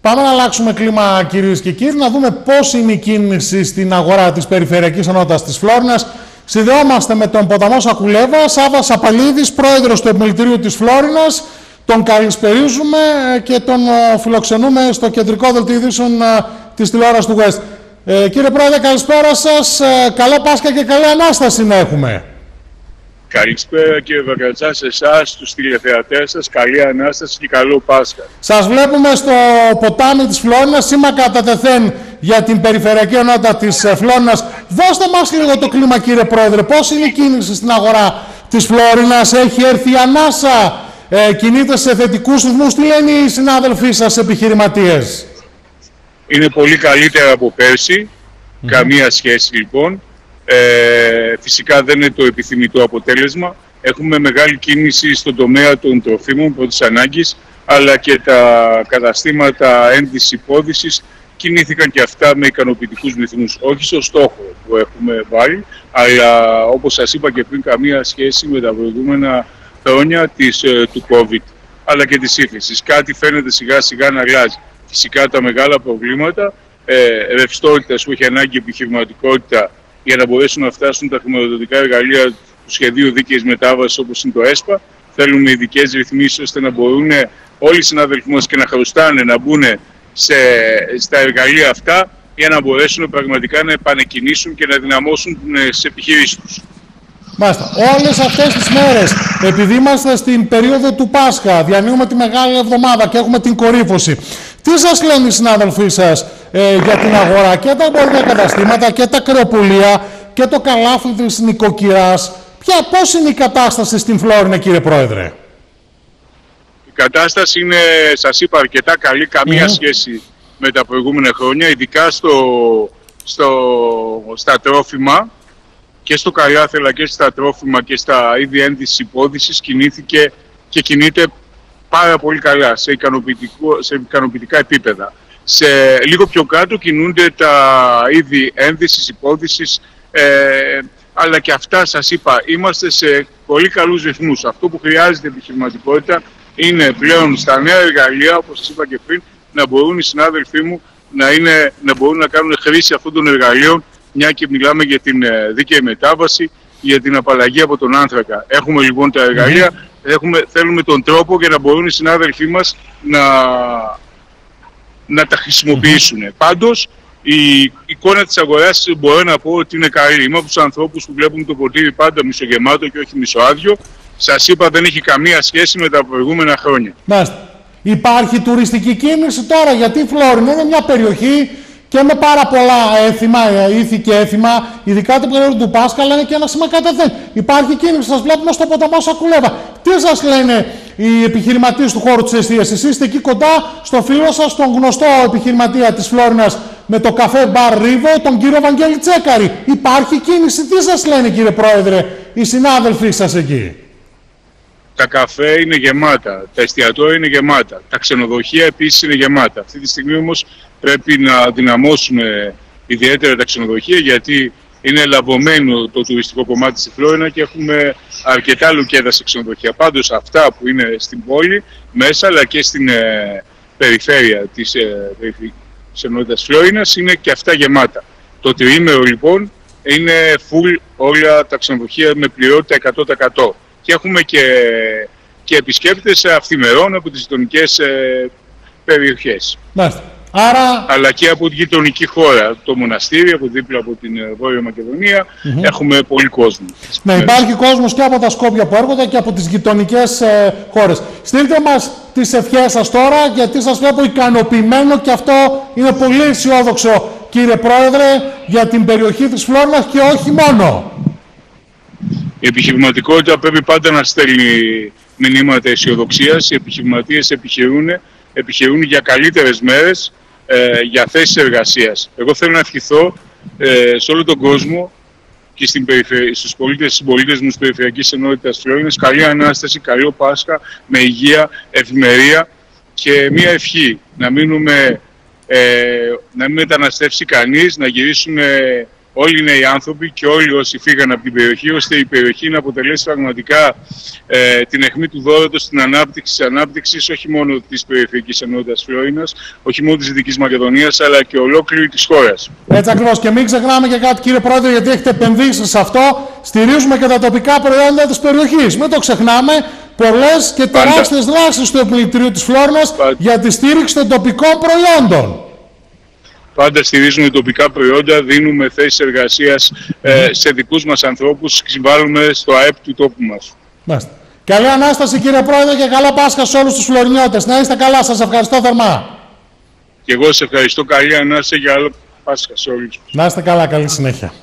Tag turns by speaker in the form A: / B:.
A: Πάμε να αλλάξουμε κλίμα, κυρίες και κύριοι, να δούμε πώς είναι η κίνηση στην αγορά της Περιφερειακής Ενότητας της Φλόρινας. Συνδεόμαστε με τον ποταμό Σακουλέβα, Σάββας Απαλίδης, πρόεδρος του Επιμελητηρίου της Φλόρινας. Τον καλησπερίζουμε και τον φιλοξενούμε στο κεντρικό δελτίο ειδήσεων της τηλεόρασης του West. Κύριε Πρόεδρε, καλησπέρα σας. Καλό Πάσχα και καλή Ανάσταση να έχουμε.
B: Καλησπέρα κύριε Βαγκατσά, σε εσάς, τους τηλεθεατές σας, καλή Ανάσταση και καλό Πάσχα.
A: Σας βλέπουμε στο ποτάμι της Φλόρινας, σήμα κατά τεθέν για την Περιφερειακή Ενότητα της Φλόρινας. Δώστε μας λίγο το κλίμα, κύριε Πρόεδρε. Πώς είναι η κίνηση στην αγορά της Φλόρινας, έχει έρθει η ανάσα, κινείται σε θετικούς ρυθμούς? Τι λένε οι συνάδελφοί σας επιχειρηματίες?
B: Είναι πολύ καλύτερα από πέρσι, καμία σχέση λοιπόν. Φυσικά δεν είναι το επιθυμητό αποτέλεσμα. Έχουμε μεγάλη κίνηση στον τομέα των τροφίμων πρώτης ανάγκης, αλλά και τα καταστήματα ένδυσης-υπόδυσης κινήθηκαν και αυτά με ικανοποιητικούς ρυθμούς. Όχι στο στόχο που έχουμε βάλει, αλλά όπως σας είπα και πριν, καμία σχέση με τα προηγούμενα χρόνια του COVID, αλλά και της ύφεσης. Κάτι φαίνεται σιγά σιγά να αλλάζει. Φυσικά τα μεγάλα προβλήματα ρευστότητας που έχει ανάγκη επιχειρηματικότητα για να μπορέσουν να φτάσουν τα χρηματοδοτικά εργαλεία του σχεδίου δίκαιης μετάβασης όπως είναι το ΕΣΠΑ. Θέλουμε ειδικές ρυθμίσεις ώστε να μπορούν όλοι οι συνάδελφοί μας και να χρωστάνε να μπουν στα εργαλεία αυτά για να μπορέσουν πραγματικά να επανεκκινήσουν και να δυναμώσουν τις επιχειρήσεις τους.
A: Μάλιστα. Όλες αυτές τις μέρες, επειδή είμαστε στην περίοδο του Πάσχα, διανύουμε τη Μεγάλη Εβδομάδα και έχουμε την κορύφωση, τι σας λένε οι συνάδελφοί σας για την αγορά και τα εμπορικά καταστήματα και τα κρεοπολία και το καλάθι της νοικοκυράς? Πώς είναι η κατάσταση στην Φλόρινα, κύριε Πρόεδρε?
B: Η κατάσταση είναι, σας είπα, αρκετά καλή, καμία σχέση με τα προηγούμενα χρόνια, ειδικά στα τρόφιμα. Και στο καλάθι αλλά και στα τρόφιμα και στα είδη ένδυσης υπόδυσης κινήθηκε και κινείται πάρα πολύ καλά, σε ικανοποιητικά επίπεδα. Σε λίγο πιο κάτω κινούνται τα είδη ένδυσης υπόδυσης, αλλά και αυτά σας είπα, είμαστε σε πολύ καλούς ρυθμούς. Αυτό που χρειάζεται επιχειρηματικότητα είναι πλέον στα νέα εργαλεία, όπως σας είπα και πριν, να μπορούν οι συνάδελφοί μου να μπορούν να κάνουν χρήση αυτών των εργαλείων, μια και μιλάμε για την δίκαιη μετάβαση, για την απαλλαγή από τον άνθρακα. Έχουμε λοιπόν τα εργαλεία, θέλουμε τον τρόπο για να μπορούν οι συνάδελφοί μας να τα χρησιμοποιήσουν. Πάντως, η εικόνα της αγοράς μπορώ να πω ότι είναι καλή. Είμαι από τους ανθρώπους που βλέπουν το ποτήρι πάντα μισογεμάτο και όχι μισοάδιο. Σας είπα, δεν έχει καμία σχέση με τα προηγούμενα χρόνια.
A: Υπάρχει τουριστική κίνηση τώρα, γιατί η Φλόρινα είναι μια περιοχή και με πάρα πολλά έθιμα, ήθη και έθιμα, ειδικά την περίοδο του Πάσχα, αλλά είναι και ένα σήμα κατά τεθέν. Υπάρχει κίνηση, σας βλέπουμε στο ποταμό Σακουλέβα. Τι σας λένε οι επιχειρηματίες του χώρου της εστίασης? Είστε εκεί κοντά στο φίλο σας, τον γνωστό επιχειρηματία της Φλόρινας με το καφέ μπαρ Ρίβο, τον κύριο Βαγγέλη Τσέκαρη. Υπάρχει κίνηση? Τι σας λένε, κύριε Πρόεδρε, οι συνάδελφοί σας εκεί?
B: Τα καφέ είναι γεμάτα, τα εστιατόρια είναι γεμάτα, τα ξενοδοχεία επίσης είναι γεμάτα. Αυτή τη στιγμή όμως πρέπει να δυναμώσουμε ιδιαίτερα τα ξενοδοχεία, γιατί είναι λαβωμένο το τουριστικό κομμάτι στη Φλόρινα και έχουμε αρκετά λουκέδα σε ξενοδοχεία. Πάντως αυτά που είναι στην πόλη μέσα, αλλά και στην περιφέρεια της ενότητας Φλόρινας, είναι και αυτά γεμάτα. Το τριήμερο λοιπόν είναι full όλα τα ξενοδοχεία με πληρότητα 100%. Και έχουμε και επισκέπτες αυθημερών από τις γειτονικές περιοχές. Αλλά και από την γειτονική χώρα, το μοναστήρι, από δίπλα από την Βόρεια Μακεδονία, έχουμε πολύ κόσμο.
A: Υπάρχει κόσμος και από τα Σκόπια που έρχονται και από τις γειτονικές χώρες. Στείλτε μας τις ευχές σας τώρα, γιατί σας βλέπω ικανοποιημένο και αυτό είναι πολύ αισιόδοξο, κύριε Πρόεδρε, για την περιοχή της Φλόρινας και όχι μόνο.
B: Η επιχειρηματικότητα πρέπει πάντα να στέλνει μηνύματα αισιοδοξίας. Οι επιχειρηματίες επιχειρούν για καλύτερες μέρες, για θέσεις εργασίας. Εγώ θέλω να ευχηθώ σε όλο τον κόσμο και στους συμπολίτες μου της Περιφερειακής Ενότητας Φλόρινας καλή Ανάσταση, καλό Πάσχα, με υγεία, ευημερία και μία ευχή. Να μην μεταναστεύσει κανείς, να γυρίσουν όλοι οι νέοι άνθρωποι και όλοι όσοι φύγαν από την περιοχή, ώστε η περιοχή να αποτελέσει πραγματικά την αιχμή του δώρατος στην ανάπτυξη της ανάπτυξης, όχι μόνο της περιφερειακής ενότητας Φλόρινας, όχι μόνο της Δυτικής Μακεδονίας, αλλά και ολόκληρη της χώρας.
A: Έτσι ακριβώς. Και μην ξεχνάμε και κάτι, κύριε Πρόεδρε, γιατί έχετε επενδύσει σε αυτό. Στηρίζουμε και τα τοπικά προϊόντα της περιοχής. Μην το ξεχνάμε. Πολλές και τεράστιες δράσεις του Επιμελητηρίου της Φλόρινας για τη στήριξη των τοπικών προϊόντων.
B: Πάντα στηρίζουμε τοπικά προϊόντα, δίνουμε θέσεις εργασίας σε δικούς μας ανθρώπους και συμβάλλουμε στο ΑΕΠ του τόπου μας.
A: Μάλιστα. Καλή Ανάσταση, κύριε Πρόεδρε, και καλό Πάσχα σε όλους τους Φλωρινιώτες. Να είστε καλά, σας ευχαριστώ θερμά.
B: Και εγώ σας ευχαριστώ. Καλή Ανάσταση και καλό Πάσχα σε όλους.
A: Να είστε καλά, καλή συνέχεια.